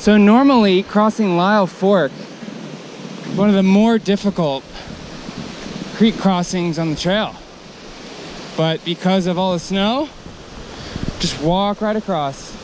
So normally crossing Lyell Fork, one of the more difficult creek crossings on the trail. But because of all the snow, just walk right across.